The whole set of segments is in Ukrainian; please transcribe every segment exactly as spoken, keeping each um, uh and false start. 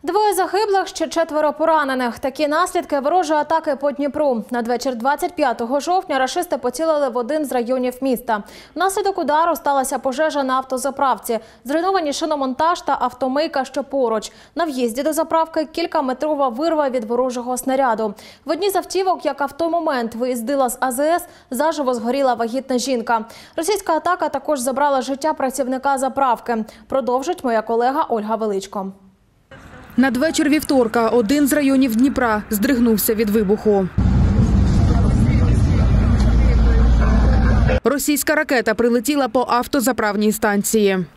Двоє загиблих, ще четверо поранених. Такі наслідки ворожої атаки по Дніпру. Надвечір двадцять п'ятого жовтня рашисти поцілили в один з районів міста. Внаслідок удару сталася пожежа на автозаправці. Зруйновані шиномонтаж та автомийка, що поруч. На в'їзді до заправки кількаметрова вирва від ворожого снаряду. В одній з автівок, яка в той момент виїздила з А З С, заживо згоріла вагітна жінка. Російська атака також забрала життя працівника заправки. Продовжить моя колега Ольга Величко. Надвечір вівторка один з районів Дніпра здригнувся від вибуху. Російська ракета прилетіла по автозаправній станції.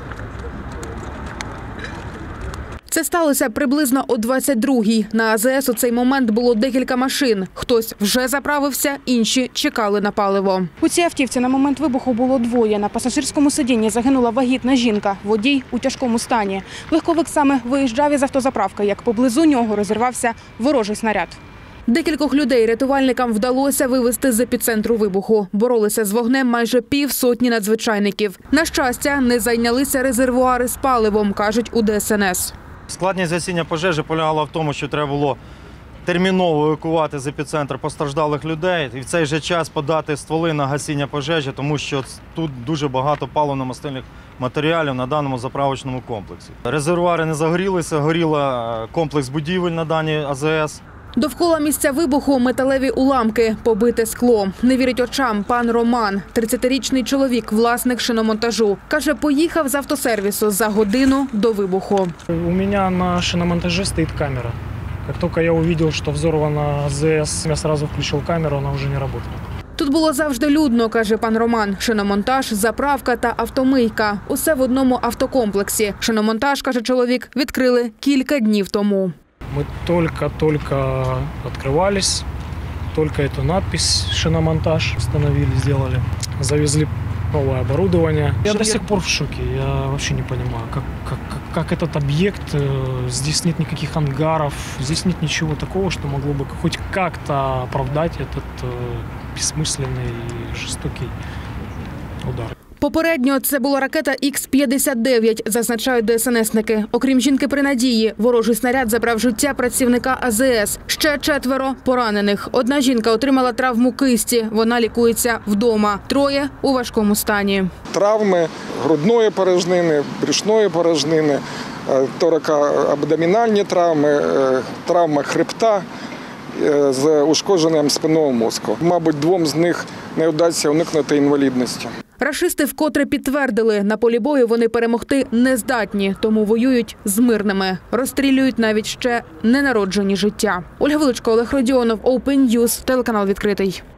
Це сталося приблизно о двадцять другій. На А З С у цей момент було декілька машин. Хтось вже заправився, інші чекали на паливо. У цій автівці на момент вибуху було двоє. На пасажирському сидінні загинула вагітна жінка. Водій у тяжкому стані. Легковик саме виїжджав із автозаправки, як поблизу нього розірвався ворожий снаряд. Декількох людей рятувальникам вдалося вивезти з епіцентру вибуху. Боролися з вогнем майже півсотні надзвичайників. На щастя, не зайнялися резервуари з паливом, кажуть у Д С Н С. Складність гасіння пожежі полягала в тому, що треба було терміново евакувати з епіцентру постраждалих людей і в цей же час подати стволи на гасіння пожежі, тому що тут дуже багато паливно-мастильних матеріалів на даному заправочному комплексі. Резервуари не загорілися, горіла комплекс будівель на даній А З С. Довкола місця вибуху металеві уламки, побите скло. Не вірить очам пан Роман, тридцятирічний чоловік, власник шиномонтажу. Каже, поїхав з автосервісу за годину до вибуху. У мене на шиномонтаже стоїть камера. Як тільки я побачив, що взорвана А З С, я одразу включив камеру, вона вже не працює. Тут було завжди людно, каже пан Роман. Шиномонтаж, заправка та автомийка. Усе в одному автокомплексі. Шиномонтаж, каже чоловік, відкрили кілька днів тому. Мы только-только открывались, только эту надпись «Шиномонтаж» установили, сделали. Завезли новое оборудование. Я до сих пор в шоке. Я вообще не понимаю, как, как, как этот объект, здесь нет никаких ангаров, здесь нет ничего такого, что могло бы хоть как-то оправдать этот бессмысленный и жестокий удар. Попередньо це була ракета Х п'ятдесят дев'ять, зазначають Д С Н С-ники. Окрім жінки при Надії, ворожий снаряд забрав життя працівника А З С. Ще четверо поранених. Одна жінка отримала травму кисті. Вона лікується вдома. Троє у важкому стані. Травми грудної порожнини, брюшної порожнини, торакоабдомінальні травми, травма хребта з ушкодженням спинного мозку. Мабуть, двом з них не вдасться уникнути інвалідності. Рашисти вкотре підтвердили, на полі бою вони перемогти не здатні, тому воюють з мирними. Розстрілюють навіть ще ненароджені життя. Ольга Величко, Олег Родіонов, Open News, телеканал «Відкритий».